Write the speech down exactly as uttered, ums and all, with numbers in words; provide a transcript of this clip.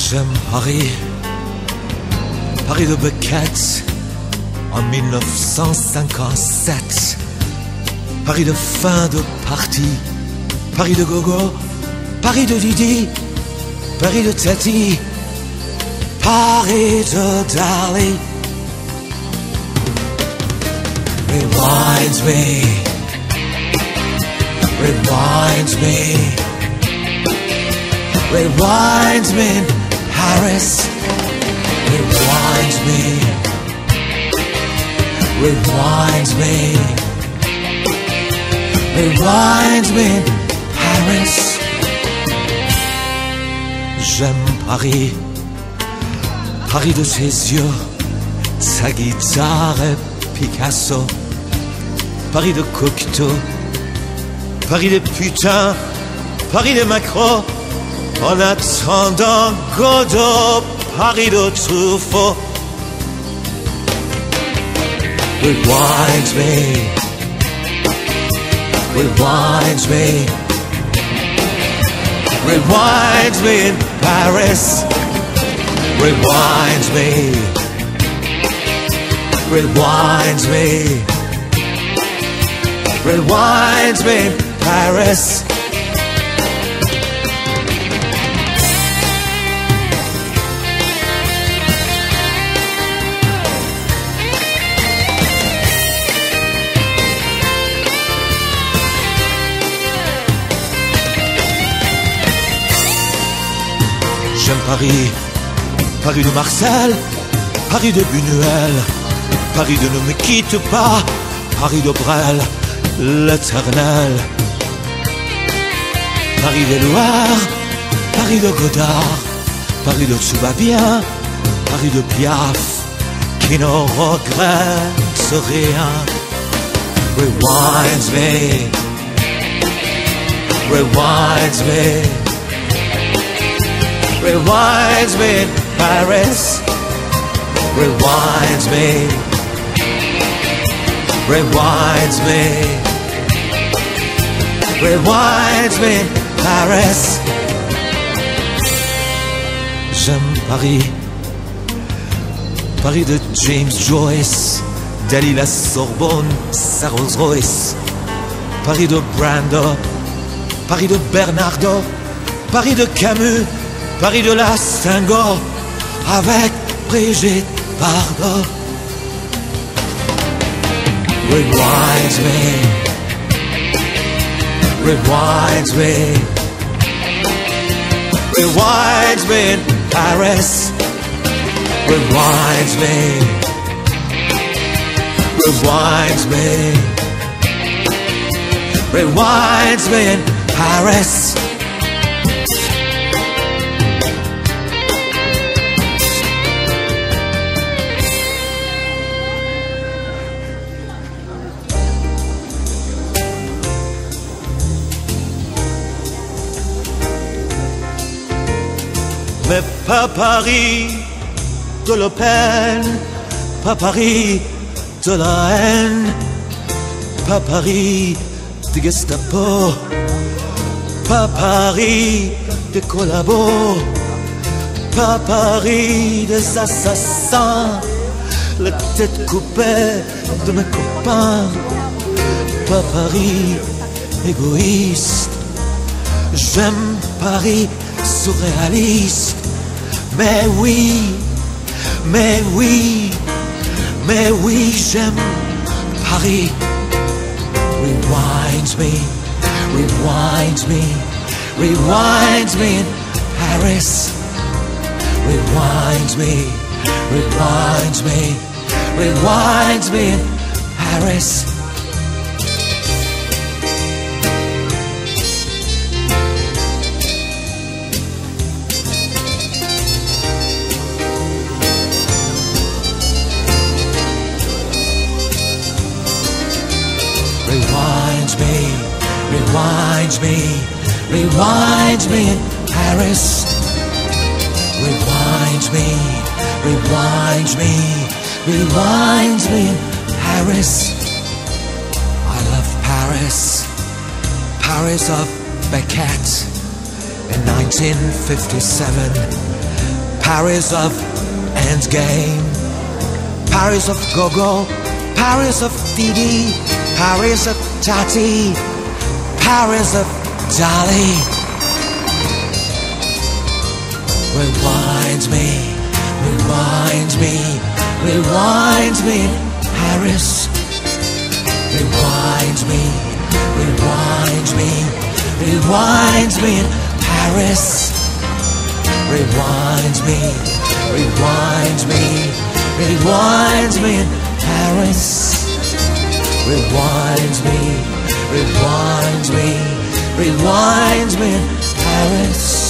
J'aime Paris, Paris de Beckett en mille neuf cent cinquante-sept. Paris de fin de partie, Paris de gogo, Paris de Didi, Paris de Tati, Paris de Dali. Rewind me, rewind me, rewind me in Paris. Rewind me, rewind me, rewind me in Paris. J'aime Paris, Paris de tes yeux, ta guitare et Picasso. Paris de Cocteau, Paris de putain, Paris de Macron. En attendant Godot, Paris de Truffaut. Rewind me, rewind me, rewind me in Paris. Rewind me, rewind me, rewind me in Paris. J'aime Paris, Paris de Marcel, Paris de Buñuel, Paris de Ne me quitte pas, Paris de Brel, l'éternel. Paris des Loirs, Paris de Godard, Paris de Tout va bien, Paris de Piaf, qui ne regrette rien. Rewind me, rewind me, rewind me in Paris. Rewind me, rewind me, rewind me in Paris. J'aime Paris, Paris de James Joyce, Dali la Sorbonne, sa Rolls Royce. Paris de Brando, Paris de Bernardo, Paris de Camus, Paris de la Senghor, avec Brigitte Bardot. Rewind me, rewind me, rewind me in Paris. Rewind me, rewind me, rewind me in Paris. Mais pas Paris de Le Pen, pas Paris de la haine, pas Paris de Gestapo, pas Paris de collabos, pas Paris des assassins, la tête coupée de mes copains, pas Paris égoïste. J'aime Paris surréaliste, mais oui, mais oui, mais oui, j'aime Paris. Rewind me, rewind me, rewind me in Paris. Rewind me, rewind me, rewind me in Paris. Rewind me, rewind me, rewind me in Paris. Rewind me, rewind me, rewind me in Paris. I love Paris, Paris of Beckett in nineteen fifty-seven. Paris of Endgame, Paris of Gogo, Paris of Didi, Paris of Tati, Paris of Dolly. Rewind me, rewind me, rewind me, Paris. Rewind me, rewind me, rewind me, Paris. Rewind me, rewind me, rewind me in Paris. Rewind me, rewind me, rewind me in Paris.